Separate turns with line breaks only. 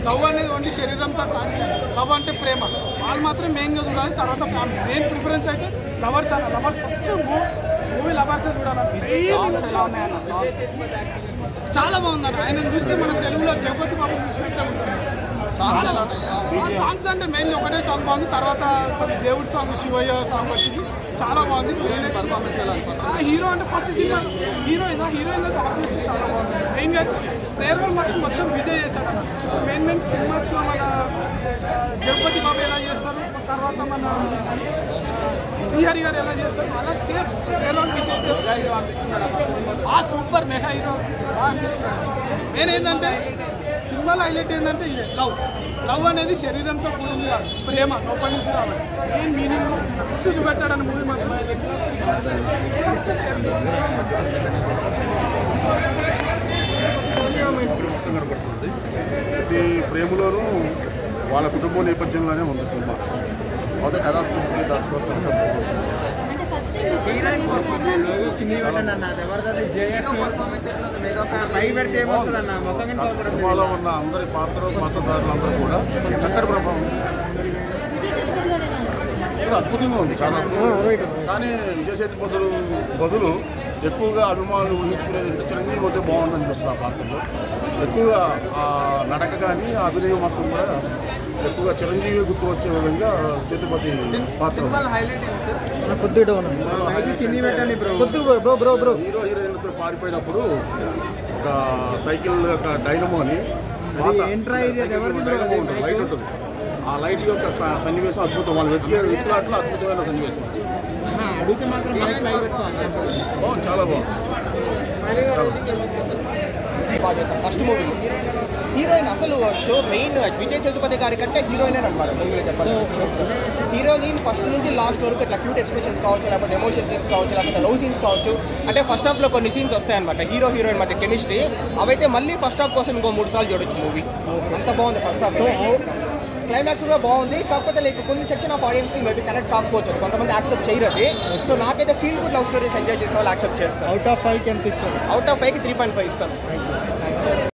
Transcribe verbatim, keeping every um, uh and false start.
Love అనేది only శరీరంతో కాదు, లవ్ అంటే ప్రేమ. వాళ్ళు మాత్రం మెయిన్గా చూడాలి. తర్వాత మెయిన్ ప్రిఫరెన్స్ అయితే లవర్స్ అన్న. లవర్స్ ఫస్ట్ మూవీ లవర్సే చూడాలన్న. చాలా బాగుందన్న. ఆయన చూస్తే మనం తెలుగులో జగపతి బాబు చూసినట్టే ఉంటుంది. సాంగ్స్ అంటే మెయిన్లీ ఒకటే సాంగ్ బాగుంది. తర్వాత దేవుడి సాంగ్ శివయ్య సాంగ్ వచ్చింది, చాలా బాగుంది. హీరో అంటే ఫస్ట్ సినిమా హీరోయిన్ హీరోయిన్ అయితే ఆబ్వియస్లీ చాలా బాగుంది. మెయిన్గా ప్రేయర్ రోల్ మాత్రం మొత్తం విజయ్ చేశాడు అన్న. మెయిన్ మెయిన్ సినిమాస్లో మన జగపతి బాబు ఎలా చేస్తారు, తర్వాత మన శ్రీహరి గారు ఎలా చేస్తారు, అలా సేఫ్ ప్రేయర్ రోల్ విజయ్ ఆ సూపర్ మెగా హీరో. మెయిన్ ఏంటంటే సినిమాలో హైలైట్ ఏంటంటే ఇదే లవ్. లవ్ అనేది శరీరంతో కూడింది కాదు, ప్రేమ లోపల నుంచి రావాలి. ఏం మీనింగ్ ఇది పెట్టాడని మూవీ మాత్రం
కనబడుతుంది. ప్రతి ఫ్రేమ్లోనూ వాళ్ళ కుటుంబ నేపథ్యంలోనే ఉంది సినిమా. అదే కథాస్కృతి దర్శకత్వం సినిమాలో ఉన్న అందరి పాత్ర పాత్రధారులందరూ కూడా చక్కటి ప్రభావం అద్భుతంగా ఉంది, చాలా కానీ విజయ్ సేతుపతి బదులు ఎక్కువగా అభిమానులు ఊహించుకునేది అంటే చిరంజీవి పోతే బాగుందని అనిపిస్తుంది. ఆ పాత్రలో ఎక్కువగా ఆ నడక కానీ ఆ అభినయం మొత్తం కూడా ఎక్కువగా చిరంజీవి గుర్తు వచ్చే విధంగా సేతుపతి పాత్ర. హీరో హీరోయిన్లతో పారిపోయినప్పుడు ఒక సైకిల్ యొక్క డైనమో అని డైనమో ఉంటుంది, లైట్ ఉంటుంది. ఆ లైట్ యొక్క సన్నివేశం అద్భుతం. వాళ్ళు వెతికే వెతుకులాట్లో అద్భుతమైన సన్నివేశం. బాగుంది, చాలా బాగుంది.
ఫస్ట్ మూవీ హీరోయిన్ అసలు షో మెయిన్ విజయ్ సేతుపతి గారి కంటే హీరోయిన్ అనమాట. మూవీలో చెప్పాలి, హీరోయిన్ ఫస్ట్ నుంచి లాస్ట్ వరకు ఇట్లా క్యూట్ ఎక్స్ప్రెషన్స్ కావచ్చు, లేకపోతే ఎమోషన్ సీన్స్ కావచ్చు, లేకపోతే లవ్ సీన్స్ కావచ్చు. అంటే ఫస్ట్ హాఫ్లో కొన్ని సీన్స్ వస్తాయన్నమాట హీరో హీరోయిన్ మధ్య కెమిస్ట్రీ. అవైతే మళ్ళీ ఫస్ట్ హాఫ్ కోసం ఇంకో మూడు సార్లు చూడొచ్చు మూవీ. అంత బాగుంది ఫస్ట్ హాఫ్. క్లైమాక్స్ కూడా బాగుంది. కాకపోతే లైక్ కొన్ని సెక్షన్ ఆఫ్ ఆడియన్స్కి మేబీ కనెక్ట్ కాకపోవచ్చు, కొంతమంది యాక్సెప్ట్ చేయరు అది. సో నాకైతే feel good love stories enjoy చేసే వాళ్ళు యాక్సెప్ట్ చేస్తారు.
అవుట్ ఆఫ్ ఫైవ్కి ఎంత ఇస్తారు?
అవుట్ ఆఫ్ ఫైవ్కి త్రీ పాయింట్ ఫైవ్ ఇస్తాను.